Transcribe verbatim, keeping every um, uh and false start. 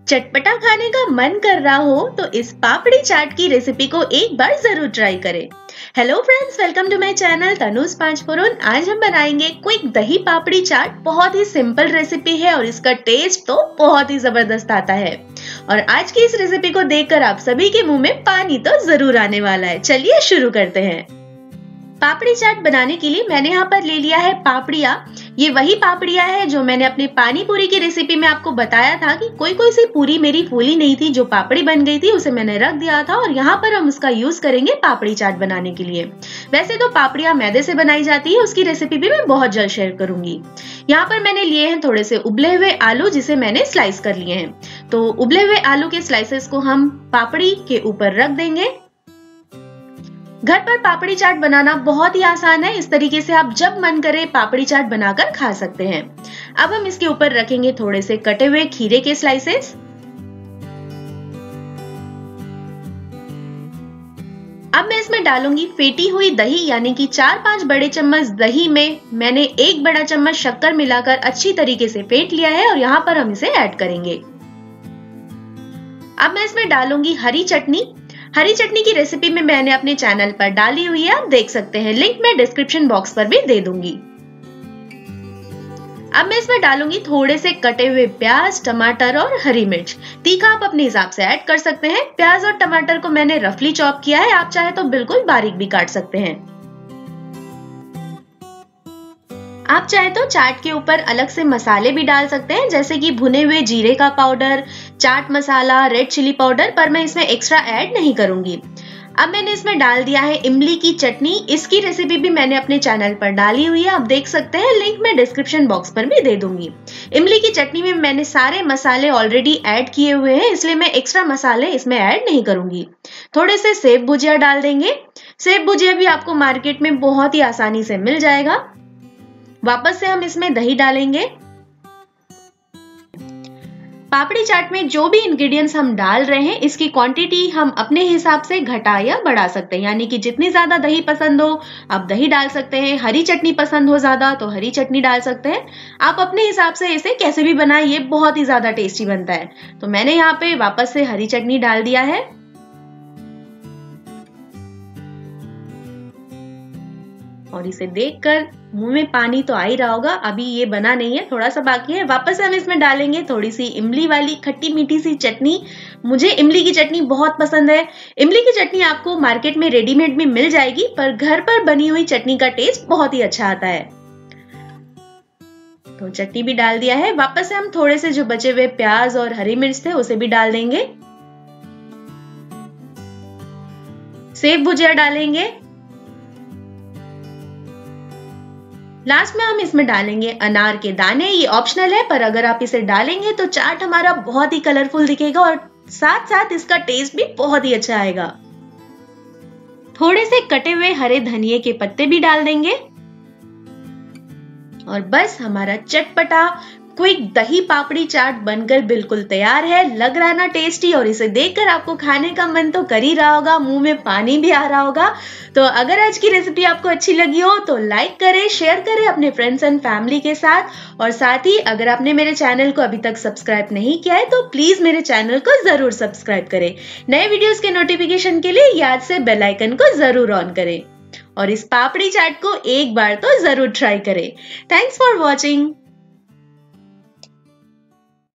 चटपटा खाने का मन कर रहा हो तो इस पापड़ी चाट की रेसिपी को एक बार जरूर ट्राई करें। Hello friends, welcome to my channel Tanuj पांच फोर वन। आज हम बनाएंगे क्विक दही पापड़ी चाट। बहुत ही सिंपल रेसिपी है और इसका टेस्ट तो बहुत ही जबरदस्त आता है। और आज की इस रेसिपी को देखकर आप सभी के मुंह में पानी तो जरूर आने वाला है। चलिए शुरू करते हैं। पापड़ी चाट बनाने के लिए मैंने यहाँ पर ले लिया है पापड़िया। ये वही पापड़िया है जो मैंने अपने पानी पूरी की रेसिपी में आपको बताया था कि कोई कोई सी पूरी मेरी फूली नहीं थी, जो पापड़ी बन गई थी उसे मैंने रख दिया था और यहाँ पर हम उसका यूज करेंगे पापड़ी चाट बनाने के लिए। वैसे तो पापड़िया मैदे से बनाई जाती है, उसकी रेसिपी भी मैं बहुत जल्द शेयर करूंगी। यहाँ पर मैंने लिए हैं थोड़े से उबले हुए आलू, जिसे मैंने स्लाइस कर लिए हैं। तो उबले हुए आलू के स्लाइसेस को हम पापड़ी के ऊपर रख देंगे। घर पर पापड़ी चाट बनाना बहुत ही आसान है। इस तरीके से आप जब मन करे पापड़ी चाट बनाकर खा सकते हैं। अब हम इसके ऊपर रखेंगे थोड़े से कटे हुए खीरे के स्लाइसेस। अब मैं इसमें डालूंगी फेटी हुई दही, यानी कि चार पांच बड़े चम्मच दही में मैंने एक बड़ा चम्मच शक्कर मिलाकर अच्छी तरीके से फेंट लिया है और यहाँ पर हम इसे ऐड करेंगे। अब मैं इसमें डालूंगी हरी चटनी। हरी चटनी की रेसिपी में मैंने अपने चैनल पर डाली हुई है, आप देख सकते हैं। लिंक मैं डिस्क्रिप्शन बॉक्स पर भी दे दूंगी। अब मैं इसमें डालूंगी थोड़े से कटे हुए प्याज, टमाटर और हरी मिर्च। तीखा आप अपने हिसाब से ऐड कर सकते हैं। प्याज और टमाटर को मैंने रफली चॉप किया है, आप चाहे तो बिल्कुल बारीक भी काट सकते हैं। आप चाहे तो चाट के ऊपर अलग से मसाले भी डाल सकते हैं, जैसे कि भुने हुए जीरे का powder, chaat masala, red chilli powder, पर मैं इसमें एक्स्ट्रा ऐड नहीं करूंगी। अब मैंने इसमें डाल दिया है इमली की चटनी। इसकी रेसिपी भी मैंने अपने चैनल पर डाली हुई है, आप देख सकते हैं। लिंक मैं डिस्क्रिप्शन बॉक्स पर भी दे दूंगी। इमली की चटनी में मैंने सारे मसाले ऑलरेडी ऐड किए हुए हैं, इसलिए मैं एक्स्ट्रा मसाले इसमें ऐड नहीं करूंगी। थोड़े से सेव भुजिया डाल देंगे। सेव भुजिया भी आपको मार्केट में बहुत ही आसानी से मिल जाएगा। वापस से हम इसमें दही डालेंगे। पापड़ी चाट में जो भी इंग्रेडिएंट्स हम डाल रहे हैं, इसकी क्वांटिटी हम अपने हिसाब से घटा या बढ़ा सकते हैं, यानी कि जितनी ज्यादा दही पसंद हो आप दही डाल सकते हैं। हरी चटनी पसंद हो ज्यादा तो हरी चटनी डाल सकते हैं। आप अपने हिसाब से इसे कैसे भी बनाएं, ये बहुत ही ज्यादा टेस्टी बनता है। तो मैंने यहाँ पे वापस से हरी चटनी डाल दिया है और इसे देखकर मुंह में पानी तो आ ही रहा होगा। अभी ये बना नहीं है, थोड़ा सा बाकी है। वापस हम इसमें डालेंगे थोड़ी सी इमली वाली खट्टी मीठी सी चटनी। मुझे इमली की चटनी बहुत पसंद है। इमली की चटनी आपको मार्केट में रेडीमेड में मिल जाएगी, पर घर पर बनी हुई चटनी का टेस्ट बहुत ही अच्छा आता है। तो चटनी भी डाल दिया है। वापस से हम थोड़े से जो बचे हुए प्याज और हरी मिर्च थे उसे भी डाल देंगे। सेव भुजिया डालेंगे। लास्ट में हम इसमें डालेंगे अनार के दाने। ये ऑप्शनल है, पर अगर आप इसे डालेंगे तो चाट हमारा बहुत ही कलरफुल दिखेगा और साथ साथ इसका टेस्ट भी बहुत ही अच्छा आएगा। थोड़े से कटे हुए हरे धनिये के पत्ते भी डाल देंगे और बस हमारा चटपटा क्विक दही पापड़ी चाट बनकर बिल्कुल तैयार है। लग रहा है ना टेस्टी, और इसे देखकर आपको खाने का मन तो कर ही रहा होगा, मुंह में पानी भी आ रहा होगा। तो अगर आज की रेसिपी आपको अच्छी लगी हो तो लाइक करें, शेयर करें अपने फ्रेंड्स एंड फैमिली के साथ। और साथ ही अगर आपने मेरे चैनल को अभी तक सब्सक्राइब नहीं किया है तो प्लीज मेरे चैनल को जरूर सब्सक्राइब करें। नए वीडियोस के नोटिफिकेशन के लिए याद से बेल आइकन को जरूर ऑन करें और इस पापड़ी चाट को एक बार तो जरूर ट्राई करें। Thanks for watching.